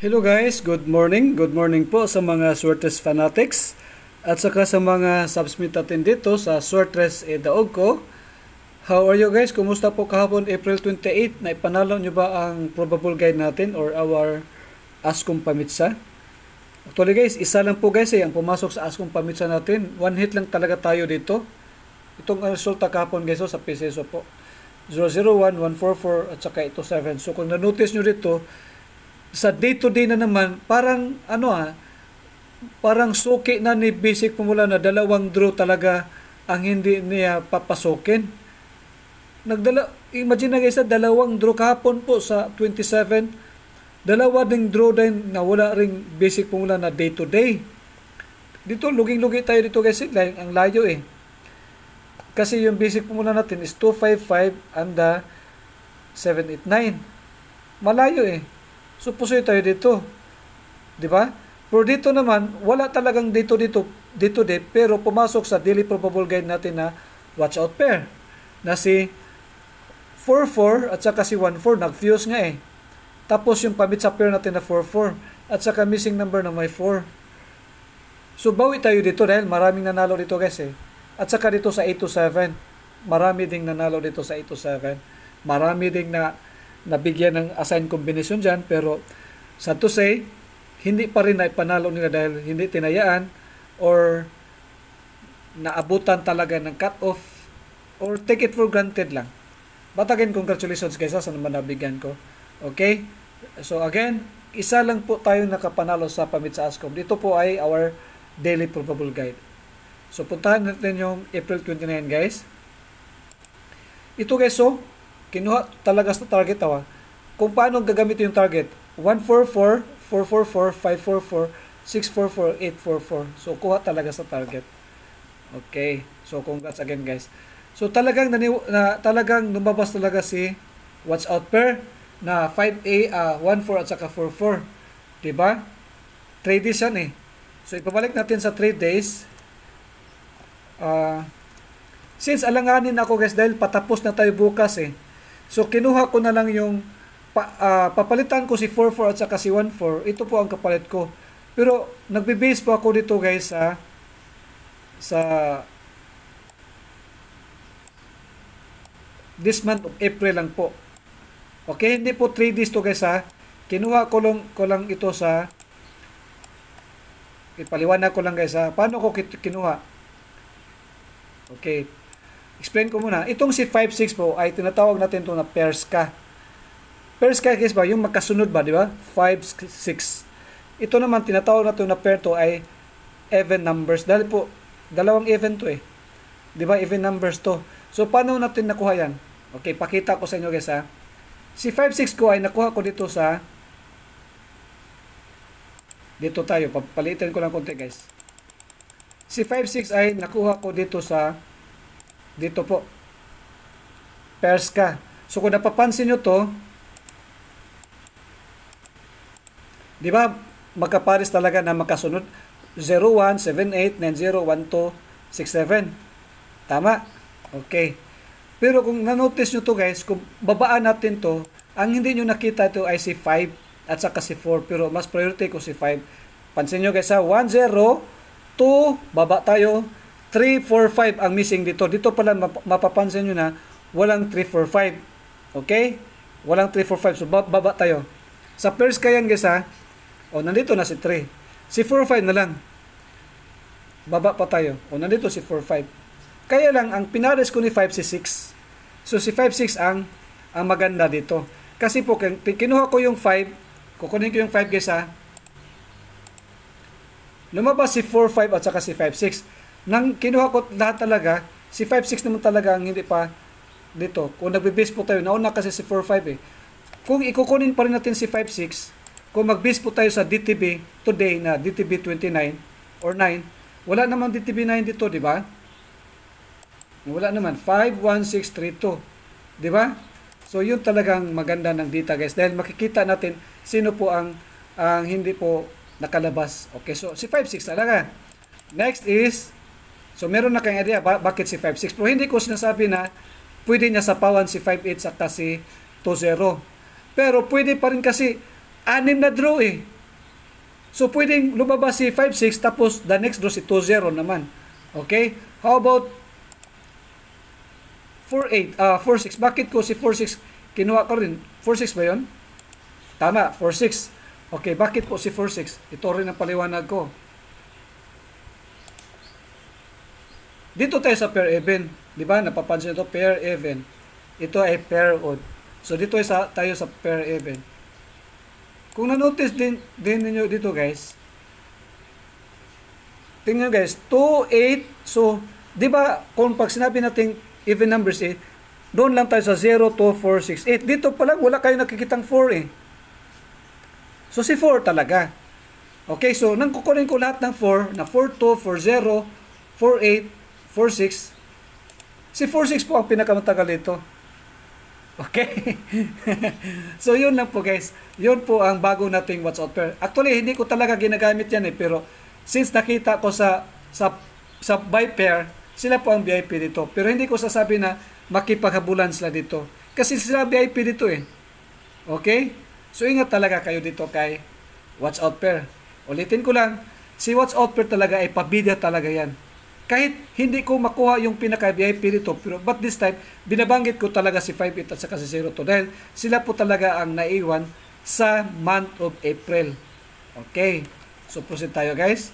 Hello guys, good morning. Good morning po sa mga Swertres fanatics at saka sa mga subsmit natin dito sa Swertres Daog ko. How are you guys? Kumusta po kahapon April 28? Naipanalo nyo ba ang probable guide natin or our Askum Pamitsa? Actually guys, isa lang po guys ang pumasok sa Askum Pamitsa natin. One hit lang talaga tayo dito. Itong resulta kahapon guys sa PCSO po. 001, 144 at saka ito 7. So kung na-notice nyo dito, sa day to day na naman, parang parang suki na ni Basic Pumula na dalawang draw talaga ang hindi niya papasokin. Imagine na guys, dalawang draw kahapon po sa 27. Dalawa ding draw din na wala ring Basic Pumula na day to day. Dito, luging-lugi tayo dito guys, ang layo eh. Kasi yung Basic Pumula natin is 255 and 789. Malayo eh. So, pusoy tayo dito. Di ba? Pero dito naman, wala talagang dito pero pumasok sa daily probable guide natin na watch out pair. Na si 44 at saka si 14, nag-fuse nga eh. Tapos yung pamit sa pair natin na 44 at saka missing number na may 4. So, bawi tayo dito dahil maraming nanalo dito guys eh. At saka dito sa 827, marami ding nanalo dito sa 827. Marami ding nabigyan ng assign combination dyan, pero sad to say, hindi pa rin naipanalo nila dahil hindi tinayaan or naabutan talaga ng cut-off or take it for granted lang. But again, congratulations guys sa naman nabigyan ko. Okay? So again, isa lang po tayo nakapanalo sa pamit sa Ascom. Dito po ay our daily probable guide. So puntahan natin yung April 29 guys. Ito guys, so kinuha talaga sa target kung paano gagamit yung target. 144, 444, 544, 644, 844. So kuha talaga sa target. Okay. So congrats again guys. So talagang talagang lumabas talaga si watch out pair na 5A 14 at saka 44. 'Di ba? 3 days yan eh. So ipabalik natin sa 3 days. Since alanganin ako guys dahil patapos na tayo bukas eh. So, kinuha ko na lang yung papalitan ko si 44 at saka si 14. Ito po ang kapalit ko. Pero, nagbe-base po ako dito guys sa this month of April lang po. Okay, hindi po 3 days to guys ha. Kinuha ko lang ito sa ipaliwanag ko lang guys ha. Paano ko kinuha? Okay. Explain ko muna. Itong si 5-6 po ay tinatawag natin ito na pairs ka. Pairs ka guys ba? Yung magkasunod ba, di ba? 5-6. Ito naman tinatawag natin na pair to ay even numbers. Dahil po, dalawang even to eh. Di ba? Even numbers to. So, paano natin nakuha yan? Okay, pakita ko sa inyo guys ha. Si 5-6 ko ay nakuha ko dito sa dito tayo. Palitin ko lang konti guys. Si 5-6 ay nakuha ko dito sa dito po. Pairs ka. So kung napapansin nyo to, di ba magkapares talaga na makasunod 01, 78, 90, 12, 67. Tama? Okay. Pero kung na-notice nyo to guys, kung babaan natin to, ang hindi nyo nakita ito ay si 5 at saka si 4. Pero mas priority ko si 5. Pansin nyo guys ha, 1, 0, 2, baba tayo, 3, 4, 5 ang missing dito. Dito pala mapapansin nyo na walang 3, 4, 5. Okay? Walang 3, 4, 5. So, baba tayo. Sa pairs ka yan guys ha. O, nandito na si 3. Si 4, 5 na lang. Baba pa tayo. O, nandito si 4, 5. Kaya lang, ang pinares ko ni 5 si 6. So, si 5, 6 ang maganda dito. Kasi po, kinuha ko yung 5. Kukunin ko yung 5 guys ha. Lumabas si 4, 5 at saka si 5, 6. Nang kinuha ko lahat talaga, si 5-6 naman talaga ang hindi pa dito. Kung nagbe-base po tayo, nauna kasi si 4-5 eh. Kung ikukunin pa rin natin si 5-6, kung mag-base po tayo sa DTB today na DTB 29 or 9, wala naman DTB 9 dito, di ba? Wala naman. 5-1-6-3-2. Di ba? So, yun talagang maganda ng data guys. Dahil makikita natin sino po ang hindi po nakalabas. Okay, so si 5-6 talaga. Next is, so meron na kayong idea bakit si 5-6. Pero hindi ko sinasabi na pwede niya sapawan si 5-8 saka si 2-0. Pero pwede pa rin kasi 6 na draw eh. So, pwedeng lumabas si 5-6 tapos the next draw si 2-0 naman. Okay? How about 4-8? 4-6. Bakit ko si 4-6 kinuha ko rin? 4-6 ba yun? Tama, 4-6. Okay, bakit po si 4-6? Ito rin ang paliwanag ko. Dito tayo sa pair even. Di ba? Napapansin ito, pair even. Ito ay pair odd. So, dito tayo sa pair even. Kung na-notice din ninyo dito guys, tingnan guys, 2, 8, so, di ba, kung pag sinabi natin even numbers doon lang tayo sa 0, 2, 4, 6, 8. Dito pa lang, wala kayo nakikitang 4 eh. So, si 4 talaga. Okay, so, nang kukunin ko lahat ng 4, na 4, 2, 4, 0, 4, 8, 4, 6, si 4, 6 po ang pinakamatagal dito. Okay? So, yun lang po guys. Yun po ang bago nating watch out pair. Actually, hindi ko talaga ginagamit yan pero since nakita ko sa buy pair, sila po ang VIP dito. Pero hindi ko sasabi na makipaghabulan sila dito. Kasi sila VIP dito Okay? So, ingat talaga kayo dito kay watch out pair. Ulitin ko lang, si watch out pair talaga ay pabida talaga yan. Kahit hindi ko makuha yung pinaka-VIP dito, but this time, binabanggit ko talaga si 5-8 at saka si 0-2 dahil sila po talaga ang naiwan sa month of April. Okay. So, proceed tayo guys.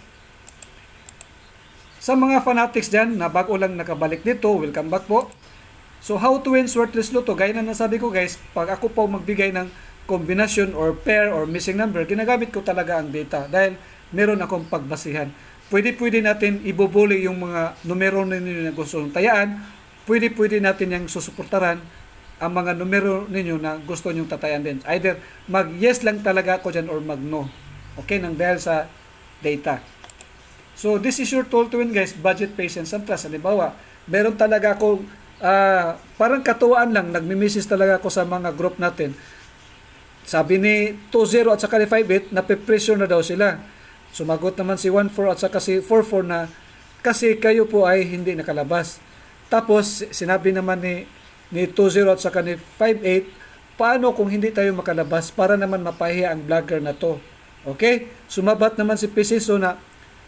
Sa mga fanatics dyan na bago lang nakabalik dito, welcome back po. So, how to win Swerteless Lotto? Gaya na nasabi ko guys, pag ako po magbigay ng combination or pair or missing number, ginagamit ko talaga ang data dahil meron akong pagbasihan. Pwede natin ibubuli yung mga numero ninyo na gusto nyo tayaan. Pwede natin yung susuportaran ang mga numero ninyo na gusto nyo tatayan din. Either mag-yes lang talaga ako dyan or mag-no. Okay, nang dahil sa data. So, this is your tool to win guys. Budget, patience, and trust. Halimbawa, meron talaga akong parang katuwaan lang. Nagmi-message talaga ako sa mga group natin. Sabi ni 2-0 at saka ni 5-8, nape-pressure na daw sila. Sumagot naman si 1-4 at saka si 4-4 na kasi kayo po ay hindi nakalabas. Tapos sinabi naman ni 2-0 at saka ni 5-8, paano kung hindi tayo makalabas para naman mapahiya ang vlogger na to. Okay? Sumabat naman si Pisiso na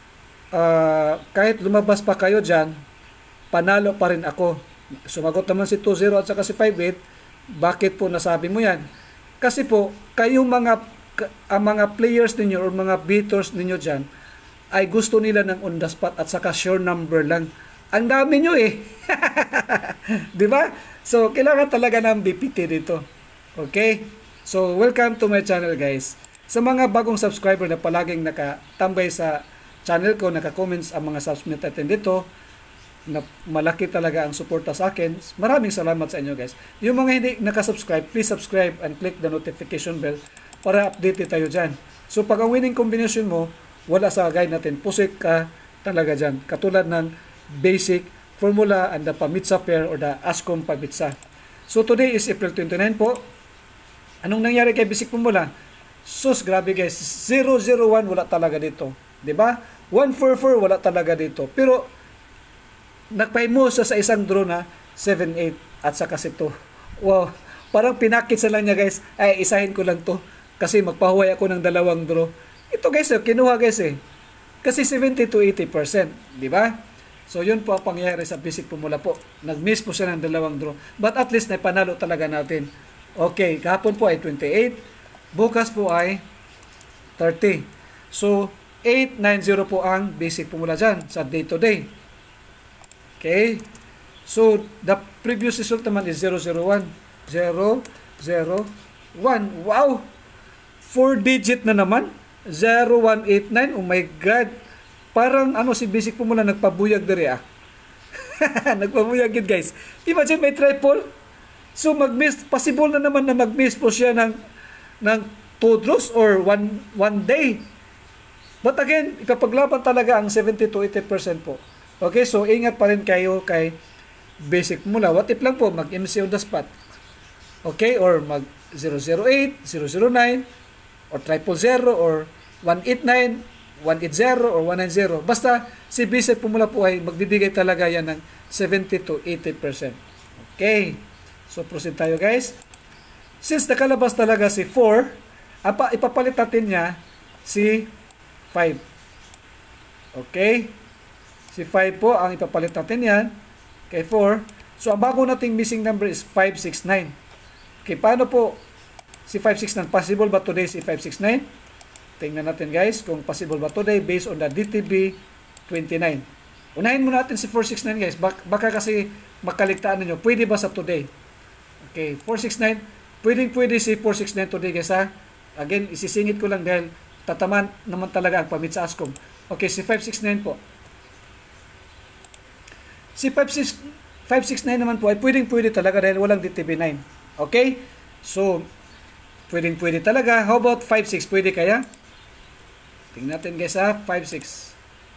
kahit lumabas pa kayo dyan, panalo pa rin ako. Sumagot naman si 2-0 at saka si 5-8, bakit po nasabi mo yan? Kasi po, kayong ang mga players ninyo or mga beaters ninyo dyan ay gusto nila ng on the spot at saka sure number lang. Ang dami nyo di ba? So, kailangan talaga ng BPT dito. Okay? So, welcome to my channel guys. Sa mga bagong subscriber na palaging nakatambay sa channel ko, naka-comments ang mga subs natin dito, na malaki talaga ang suporta sa akin. Maraming salamat sa inyo guys. Yung mga hindi nakasubscribe, please subscribe and click the notification bell para update tayo dyan. So, pag ang winning combination mo, wala sa guide natin, pusik ka talaga dyan. Katulad ng basic formula and the pamitsa pair or the ASCOM pamitsa. So, today is April 29 po. Anong nangyari kay basic formula? Sus, grabe guys. 001 wala talaga dito. Diba? 144 wala talaga dito. Pero, nagpahimo sa isang draw na 7-8 at saka si 2. Wow. Parang pinakit sa lang niya guys. Ay, isahin ko lang to. Kasi magpahuway ako ng dalawang draw. Ito guys, kinuha guys Kasi 70 to 80%. Di ba? So, yun po ang pangyayari sa basic formula po. Nag-miss po siya ng dalawang draw. But at least, naipanalo talaga natin. Okay, kahapon po ay 28. Bukas po ay 30. So, 890 po ang basic formula dyan sa day to day. Okay? So, the previous result naman is 001. 001. Wow! 4 digit na naman. 0189. Oh my God. Parang si basic formula nagpabuyag diri Nagpabuyag yun guys. Imagine may triple. So mag-miss. Possible na naman na mag-miss po siya ng 2 draws or one day. But again, ipapaglaban talaga ang 70 to 80% po. Okay, so ingat pa rin kayo kay basic formula. What if lang po mag-MC on the spot. Okay, or mag 008, 009, or 000, or 189, 180, or 190. Basta, si basic formula po ay magbibigay talaga yan ng 70 to 80%. Okay. So, proceed tayo guys. Since nakalabas talaga si 4, ipapalit natin niya si 5. Okay? Si 5 po, ang ipapalit natin yan kay 4. So, ang bago nating missing number is 569. Okay, paano po si 569? Possible ba today si 569? Tingnan natin guys kung possible ba today based on the DTB 29. Unahin muna natin si 469 guys. Baka kasi makaligtaan ninyo. Pwede ba sa today? Okay, 469. Pwede si 469 today guys ha. Again, isisingit ko lang dahil tataman naman talaga ang pamit sa ASCOM. Okay, si 569 po. Si 569 naman po ay pwede talaga dahil walang DTB9. Okay? So, pwede talaga. How about 56? Pwede kaya? Tingnan natin guys ha. 56.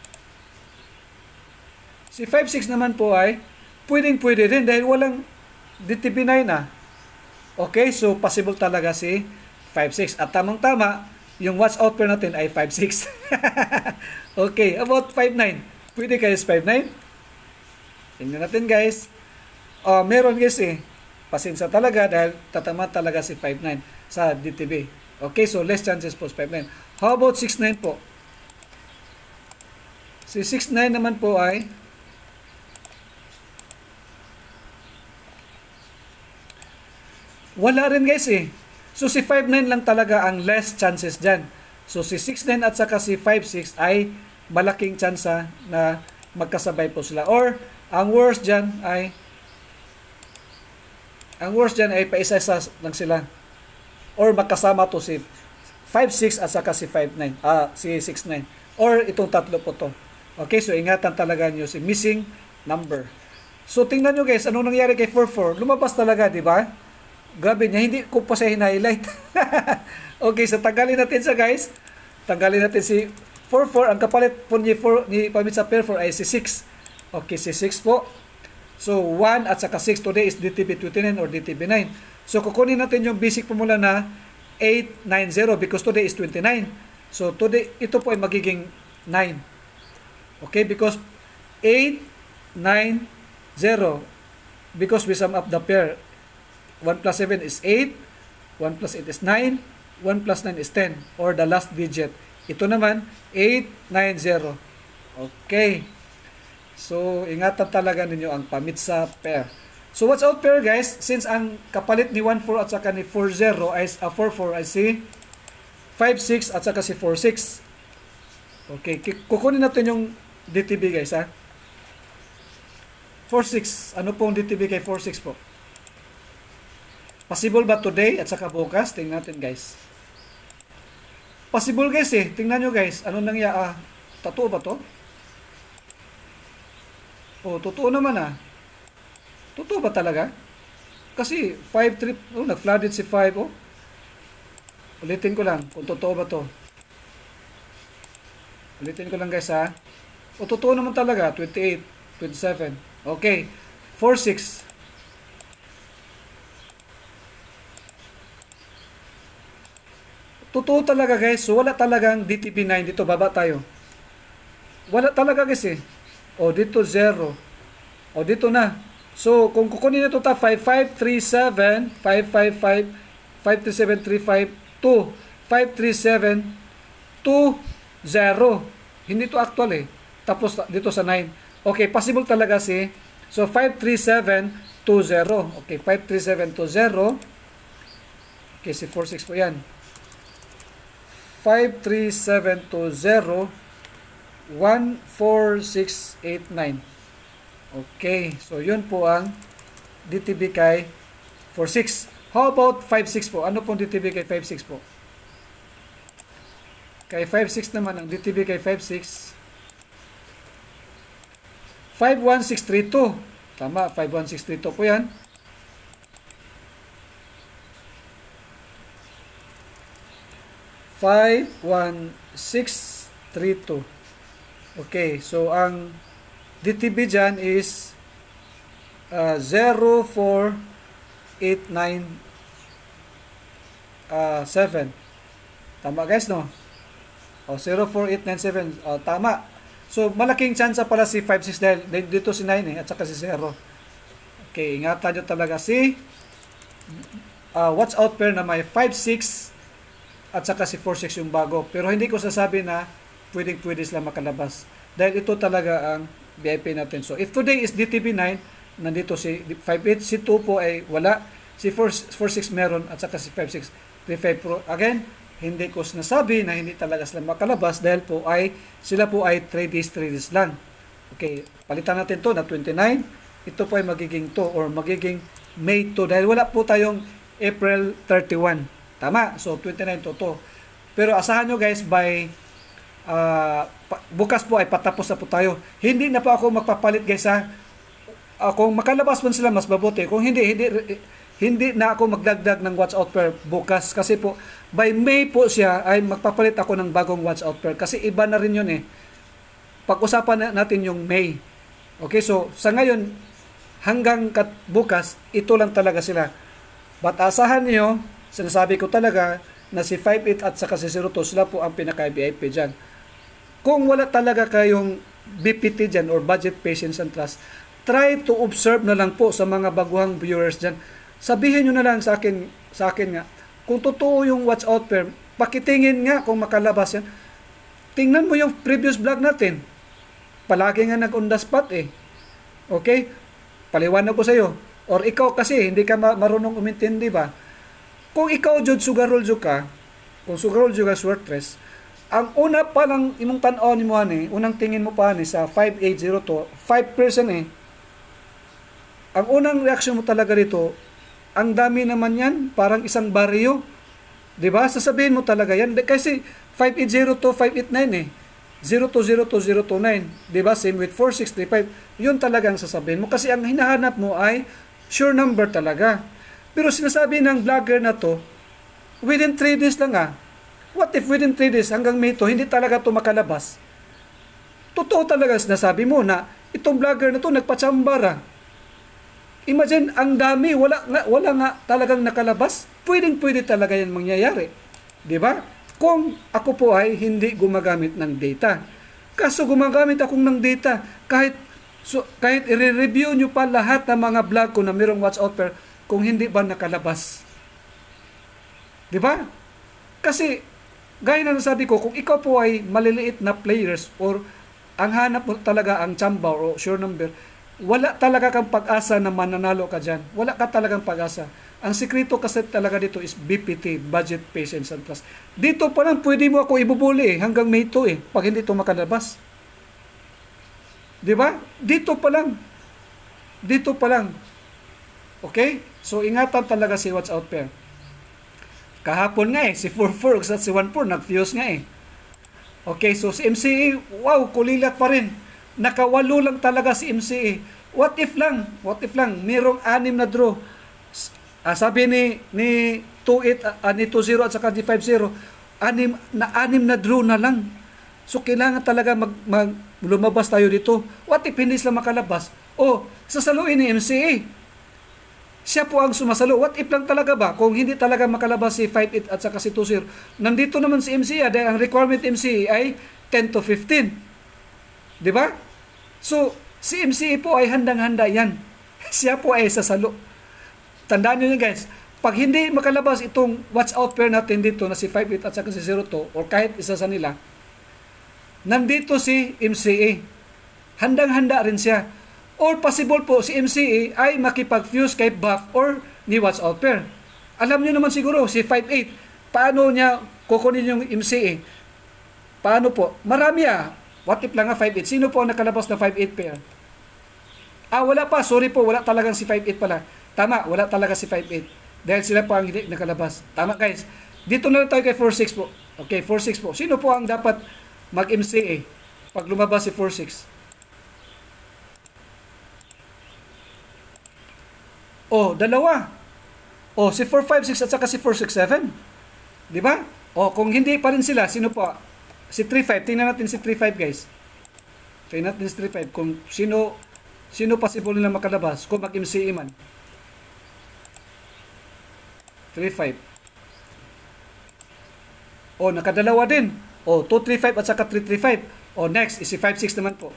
Si 56 naman po ay pwede rin dahil walang DTB9 na. Okay? So, possible talaga si 56. At tamang-tama, yung watch out pair natin ay 56. Okay, about 59. Pwede kayo sa 59? Tingnan natin guys. Meron guys pasensya talaga dahil tatama talaga si 59 sa DTB. Okay, so less chances po sa 59. How about 69 po? Si 69 naman po ay wala rin guys So si 59 lang talaga ang less chances dyan. So si 69 at saka si 56 ay malaking tsansa na magkasabay po sila. Or ang worst dyan ay paisa-isa lang sila. Or magkasama to si 56 at saka si 59, si 69. Or itong tatlo po to. Okay, so ingatan talaga nyo si missing number. So tingnan nyo guys, anong nangyari kay 44? Lumabas talaga, di ba? Grabe niya, hindi ko pa siya hinighlight. Okay, so tanggalin natin siya guys. Tanggalin natin si 44. Ang kapalit po ni pamit sa pair 4 ay si 6. Okay, si 6 po. So 1 at saka 6 today is DTB 29 or DTB 9. So kukunin natin yung basic formula na 890 because today is 29. So today, ito po ay magiging 9. Okay, because 890 because we sum up the pair. 1 plus 7 is 8, 1 plus 8 is 9, 1 plus 9 is 10, or the last digit. Ito naman, 890. Okay. So, ingatan talaga ninyo ang pamit sa pair. So, what's out pair guys? Since ang kapalit ni 14 at saka ni 40 ay 44 ay si 56 at saka si 46. Okay, kukunin natin yung DTB guys ha. 46. Ano pong DTB kay 46 po? Possible ba today at saka bukas? Tingnan natin guys. Possible guys Tingnan nyo guys. Ano nangyari? Totoo ba to? Oh, totoo naman Totoo ba talaga? Kasi 5-3, nag-flooded si 5 Ulitin ko lang kung totoo ba to. Ulitin ko lang guys ha. Totoo naman talaga. 28, 27. Okay. 46. Totoo talaga guys. So wala talagang DTB9 dito. Baba tayo. Wala talaga guys dito 0. Dito na. So kung kukunin nito 5537 555 53735 2 537 2 0. Hindi to actual Tapos dito sa 9. Okay, possible talaga so 53720. Okay, 53720. Okay, si 46 po yan. 53720 14689. Okay, so yun po ang DTB kay 46. How about 56 po? Ano pong DTB kay 56 po? Kay 56 naman, ang DTB kay 56 51632. Tama, 51632 po yan. 51632. Okay, so ang DTB dyan is 04897. Tama guys, no? 04897. Tama. So, malaking chance pala si 56 dahil dito si 9 at saka si 0. Okay, ingatan nyo talaga si watch out pair na may 56 at saka si 46 yung bago. Pero hindi ko sasabi na pwede sila makalabas. Dahil ito talaga ang VIP natin. So, if today is DTB9, nandito si 58, si 2 po ay wala, si 46 meron, at saka si 56, 35 Pro. Again, hindi ko sinasabi na hindi talaga sila makalabas dahil po ay, sila po ay 3 days lang. Okay, palitan natin to na 29. Ito po ay magiging 2 or magiging May 2 dahil wala po tayong April 31. Tama? So, 29 to 2. Pero asahan nyo guys, by bukas po ay patapos na po tayo. Hindi na po ako magpapalit guys ha. Kung makalabas man sila, mas mabuti. Kung hindi na ako magdagdag ng watch out pair bukas. Kasi po, by May po siya, ay magpapalit ako ng bagong watch out pair. Kasi iba na rin yun eh. Pag-usapan natin yung May. Okay, so sa ngayon, hanggang bukas, ito lang talaga sila. But asahan niyo, sinasabi ko talaga, na si 58 at saka si 02, sila po ang pinaka-VIP dyan. Kung wala talaga kayong BPT dyan or Budget Patience and Trust, try to observe na lang po sa mga baguhang viewers dyan. Sabihin nyo na lang sa akin nga, kung totoo yung watch out pair, pakitingin nga kung makalabas yan. Tingnan mo yung previous vlog natin. Palagi nga nag-on the spot eh. Okay? Paliwanag ko sa iyo. Or ikaw kasi, hindi ka marunong umintindi ba? Kung ikaw, Jud, sugarol ka, kung sugarol ka swertres, ang una pa lang imong tan-aw ni mo unang tingin mo pa sa 5802, 5% eh. Ang unang reaksyon mo talaga dito, ang dami naman yan, parang isang baryo. 'Di ba? Sasabihin mo talaga yan kasi 5802, 589 eh. 0202, 029. 'Di ba? Same with 4635. 'Yun talagang sasabihin mo kasi ang hinahanap mo ay sure number talaga. Pero sinasabi ng vlogger na to, within 3 days lang ah. What if within 3 days hanggang May to, hindi talaga to makalabas? Totoo talaga sinasabi mo na itong vlogger na to nagpatsambara. Imagine, ang dami, wala nga talagang nakalabas. Pwede talaga yan mangyayari. Di ba? Kung ako po ay hindi gumagamit ng data. Kaso gumagamit akong ng data. Kahit i-review nyo pa lahat ng mga vlog ko na mayroong watch out pair, kung hindi ba nakalabas. Di ba? Kasi, gaya na nasabi ko, kung ikaw po ay maliliit na players or ang hanap mo talaga ang chamba o sure number, wala talaga kang pag-asa na mananalo ka dyan. Wala ka talagang pag-asa. Ang sikreto kasi talaga dito is BPT, Budget Patience and Trust. Dito pa lang pwede mo ako ibubuli hanggang May 2 pag hindi ito makalabas. Di ba? Dito pa lang. Okay? So, ingatan talaga si watch out pair. Kahapon nga si 44 at si 14 nag-fuse nga Okay, so si MCA, wow, kulilat pa rin. Nakawalo lang talaga si MCA. What if lang, mayroong 6 na draw. Sabi ni 28, ni 20 at saka ni 50, 6 na draw na lang. So, kailangan talaga lumabas tayo dito. What if hindi sila makalabas? Sasaluin ni MCA. Siya po ang sumasalo. What if lang talaga ba? Kung hindi talaga makalabas si 58 at saka si 20, nandito naman si MCA dahil ang requirement MCA ay 10 to 15. Di ba? So, si MCA po ay handang-handa yan. Siya po ay sasalo. Tandaan nyo guys, pag hindi makalabas itong watch out pair natin dito na si 58 at saka si 02 or kahit isa sa nila, nandito si MCA. Handang-handa rin siya. Or possible po si MCA ay makipag-fuse kay Buff or ni watch out pair. Alam niyo naman siguro si 58, paano niya kukunin yung MCA? Paano po? Marami What if lang 58? Sino po ang nakalabas na 58 pair? Wala pa. Sorry po, wala talagang si 58 pala. Tama, wala talaga si 58. Dahil sila po ang hindi nakalabas. Tama guys. Dito na lang tayo kay 46 po. Okay, 46 po. Sino po ang dapat mag-MCA pag lumabas si 46? Dalawa. Si 456 at saka si 467. Di ba? Kung hindi pa rin sila, sino po? Si 35. Tingnan natin si 35 guys. Tingnan natin si 35 kung sino possible nila makalabas kung mag-MCA man. 35. Nakadalawa din. 235 at saka 335. Next is si 56 naman po.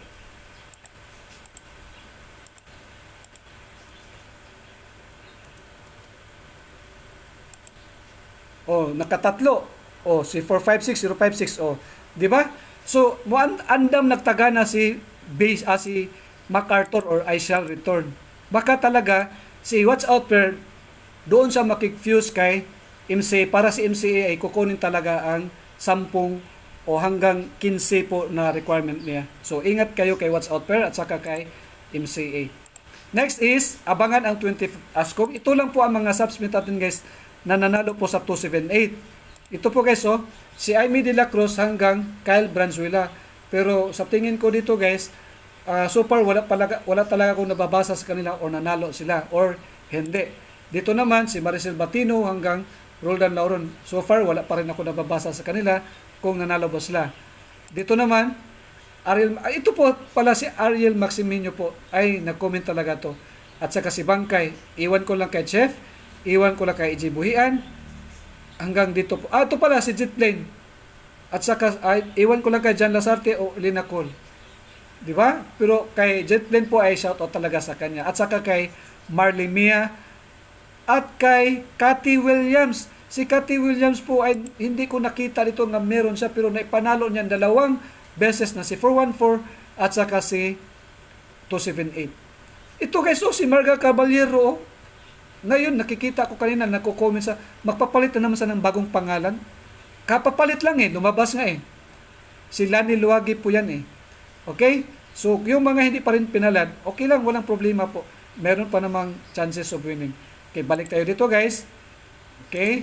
Nakatatlo. Si 456, 056. Di ba? So, andam nagtagana si si MacArthur or I shall return. Baka talaga si Watch Out Per doon sa makikfuse kay MCA para si MCA ay kukunin talaga ang 10 o hanggang 15 po na requirement niya. So, ingat kayo kay Watch Out Per at saka kay MCA. Next is, abangan ang 25th ASCOM. Ito lang po ang mga subsmit natin guys na nanalo po sa 278. Ito po guys, si Aimee de la Cruz hanggang Kyle Branzuela. Pero sa tingin ko dito guys, so far wala talaga akong nababasa sa kanila or nanalo sila or hindi. Dito naman si Maricel Batino hanggang Roldan Lauron. So far wala pa rin ako nababasa sa kanila kung nanalo ba sila. Dito naman ito po pala si Ariel Maximino po ay nag-comment talaga to. At saka si Bangkay, iwan ko lang kay Chef, iwan ko lang kay EJ Buhian, hanggang dito po. Ito pala si Jetplane. At saka iwan ko lang kay Jan Lasarte o Lina Cole. Di ba? Pero kay Jetplane po ay shoutout talaga sa kanya. At saka kay Marley Mia at kay Cathy Williams. Si Cathy Williams po ay hindi ko nakita dito na meron siya pero naipanalo niya 2 beses na si 414 at saka si 278. Ito guys, si Marga Caballero, ngayon nakikita ko kanina nagko-comment sa magpapalit na naman sa ng bagong pangalan. Kapapalit lang lumabas nga Si Lani Luwagi po yan Okay? So, yung mga hindi pa rin pinalad, okay lang, walang problema po. Meron pa namang chances of winning. Okay, balik tayo dito guys. Okay?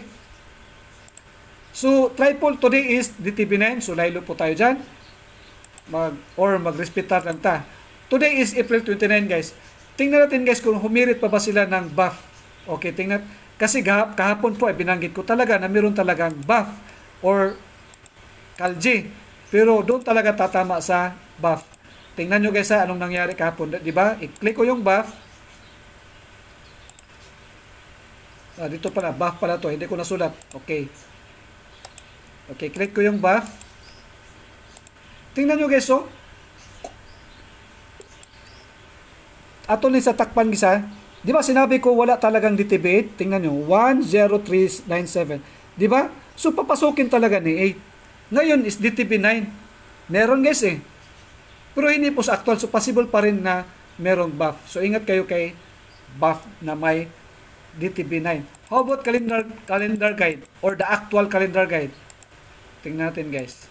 So, triple today is DTB9. So, laylo po tayo dyan. Mag-respetar lang ta. Today is April 29 guys. Tingnan natin guys kung humirit pa ba sila ng buff. Okay, tingnan. Kasi kahapon po ay binanggit ko talaga na meron talagang buff or kalji. Pero doon talaga tatama sa buff. Tingnan nyo guys anong nangyari kahapon. Diba? I-click ko yung buff. Dito pala, buff pala to. Hindi ko nasulat. Okay. Okay, click ko yung buff. Tingnan nyo guys ato ni sa takpan gisa. Di ba sinabi ko wala talagang DTB8? Tingnan nyo, 10397. Di ba? So papasukin talaga ni 8. Ngayon is DTB9. Meron guys Pero hindi po sa actual. So possible pa rin na merong buff. So ingat kayo kay buff na may DTB9. How about calendar guide or the actual calendar guide? Tingnan natin guys.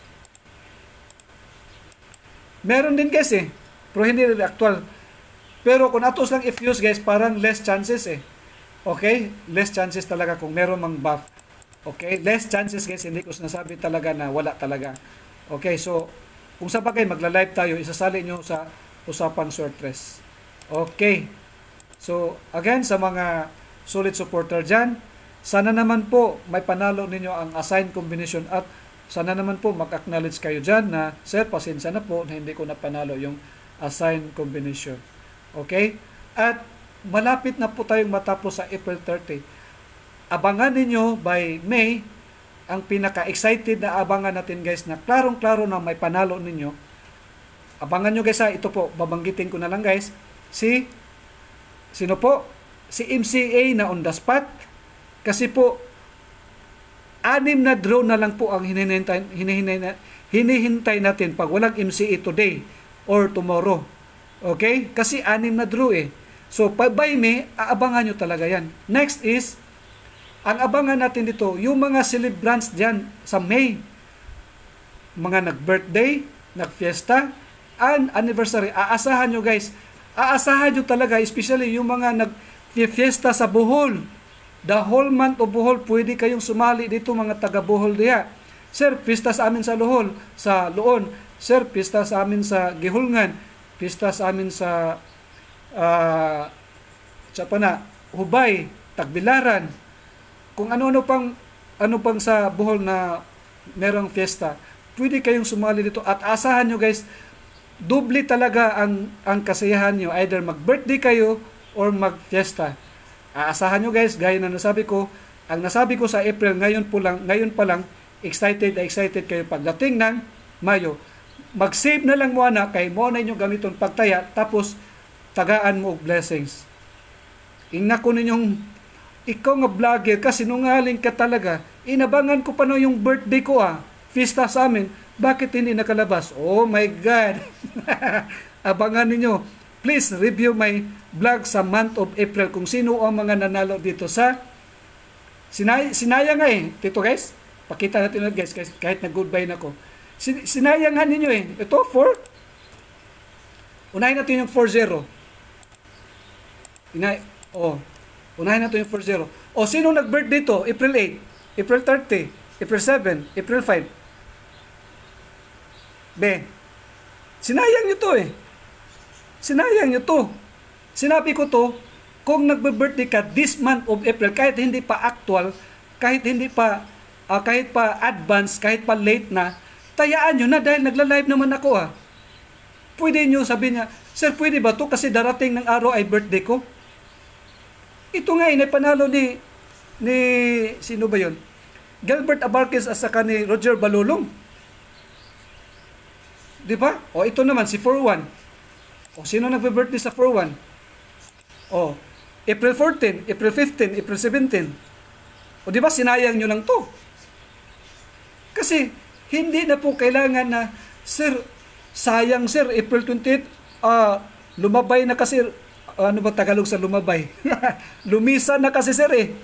Meron din guys pero hindi rin actual. Pero kung atos lang i-fuse guys, parang less chances Okay? Less chances talaga kung meron mang buff. Okay? Less chances guys, hindi ko sinasabi talaga na wala talaga. Okay, so kung sa bagay magla-live tayo, isasali nyo sa usapang Sortress. Okay. So again, sa mga solid supporter dyan, sana naman po may panalo ninyo ang assigned combination at sana naman po mag-acknowledge kayo dyan na, sir, pasensya na po na hindi ko napanalo yung assigned combination. Okay? At malapit na po tayong matapos sa April 30. Abangan ninyo by May, ang pinaka-excited na abangan natin guys na klarong-klaro na may panalo ninyo. Abangan nyo guys ito po, babanggitin ko na lang guys. Sino po? Si MCA na on the spot. Kasi po, 6 na draw na lang po ang hinihintay natin pag walang MCA today or tomorrow. Okay? Kasi 6 na draw So, by May, aabangan nyo talaga yan. Next is, ang abangan natin dito, yung mga celebrants dyan sa May. Mga nag-birthday, nag-fiesta, and anniversary. Aasahan nyo guys. Aasahan nyo talaga, especially yung mga nag-fiesta sa Bohol. The whole month of Bohol, pwede kayong sumali dito mga taga Bohol diya. Sir, pista sa amin sa Loon. Sir, pista sa amin sa Gihulngan. Pista sa amin sa Hubay, Tagbilaran. Kung ano pang sa Bohol na merong fiesta, pwede kayong sumali dito. At asahan nyo guys, doble talaga ang kasiyahan nyo. Either mag-birthday kayo or mag-fiesta. Aasahan nyo guys, gaya na nasabi ko, ang nasabi ko sa April, ngayon pa lang, excited kayo pagdating ng Mayo. Mag-save na lang mo kay mo na inyong gamiton pagtaya, tapos tagaan mo og blessings. Ingna ko ninyong, ikaw nga vlogger, kasi sinungaling ka talaga. Inabangan ko pa yung birthday ko fiesta sa amin, Bakit hindi nakalabas? Oh my God! Abangan ninyo. Please review my vlog sa month of April kung sino ang mga nanalo dito sa sinayang nga eh. Dito guys, pakita natin ulit guys kahit nag-goodbye na ko. Sinayangan ninyo eh. Ito, 4. Unahin natin yung 4-0. Unahin natin yung 4-0. O, sino nag-birthday dito? April 8, April 30, April 7, April 5. Sinayang nyo to eh. Sinayang nyo to. Sinabi ko to, kung nagbe-birthday ka this month of April, kahit hindi pa actual, kahit pa advance, kahit pa late na, tayaan nyo na dahil nagla-live naman ako ah. Pwede nyo sabihin niya, sir, pwede ba to kasi darating ng araw ay birthday ko? Ito nga, panalo ni sino ba yun? Gilbert Abarquez at saka ni Roger Balulong. Di ba? O ito naman, si 4-1. O sino nagbe-birthday sa 4-1? O, April 14, April 15, April 17. O di ba, sinayang nyo lang to. Kasi, hindi na po kailangan na, sir, sayang sir, April 28, lumabay na kasi, ano ba Tagalog sa lumabay? Lumisan na kasi sir eh.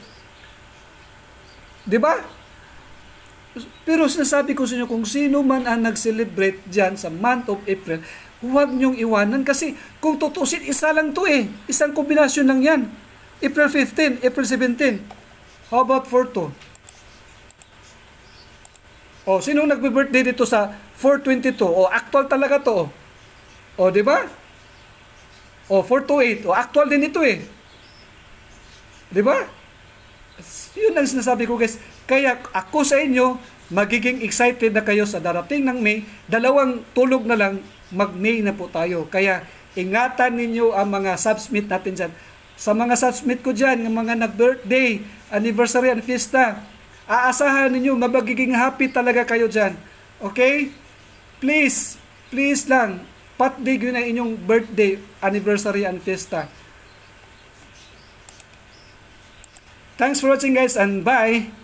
Di ba? Pero sinasabi ko sa inyo, kung sino man ang nag-celebrate dyan sa month of April, huwag nyong iwanan kasi kung tutusin, isa lang to eh. Isang kombinasyon lang yan. April 15, April 17. How about 4-2? O, sino nagbe-birthday dito sa 422? O, actual talaga to. O, di ba? O, 428. O, actual din ito eh. Di ba? Yun ang sinasabi ko guys. Kaya ako sa inyo, magiging excited na kayo sa darating ng May. 2 tulog na lang, mag-May na po tayo. Kaya ingatan ninyo ang mga subsmit natin dyan. Sa mga subsmit ko dyan, ng mga nag-birthday, anniversary, and fiesta, aasahan ninyo, magiging happy talaga kayo dyan. Okay? Please lang, patdig yun ang inyong birthday, anniversary, and fiesta. Thanks for watching guys, and bye!